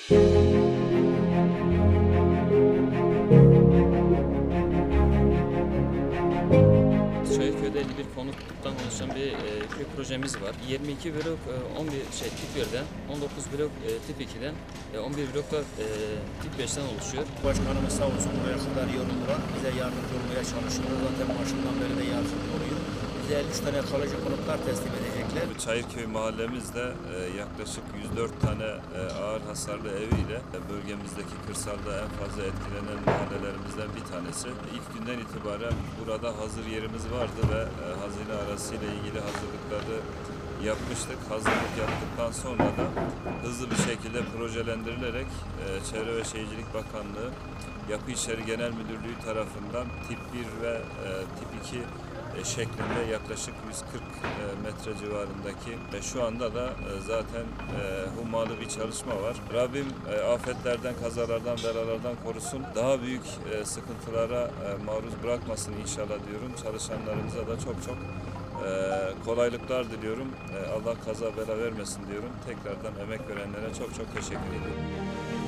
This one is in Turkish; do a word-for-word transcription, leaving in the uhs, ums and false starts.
Çayırköy'de elli bir konuttan oluşan bir e, köy projemiz var. yirmi iki blok, e, on bir şey tip birden, on dokuz blok e, tip ikiden, e, on bir blok da e, tip beşten oluşuyor. Başkanımız sağ olsun buraya kadar yorumlayarak bize yardımcı olmaya çalışıyor. Zaten başından beri de yardımcı oluyor. Bize elli üç tane kalıcı konutlar teslim edecekler. Çayırköy mahallemizde e, yaklaşık yüz dört tane e, ağır hasarlı eviyle e, bölgemizdeki kırsalda en fazla etkilenen mahallelerimizden bir tanesi. İlk günden itibaren burada hazır yerimiz vardı ve e, hazine arasıyla ilgili hazırlıkları yapmıştık. Hazırlık yaptıktan sonra da hızlı bir şekilde projelendirilerek e, Çevre ve Şehircilik Bakanlığı Yapı İşleri Genel Müdürlüğü tarafından tip bir ve e, tip iki e, şeklinde yaklaşık yüz kırk e, metre civarındaki ve şu anda da e, zaten e, hummalı bir çalışma var. Rabbim e, afetlerden, kazalardan, belalardan korusun. Daha büyük e, sıkıntılara e, maruz bırakmasın inşallah diyorum. Çalışanlarımıza da çok çok e, kolaylıklar diliyorum. E, Allah kaza bela vermesin diyorum. Tekrardan emek verenlere çok çok teşekkür ediyorum.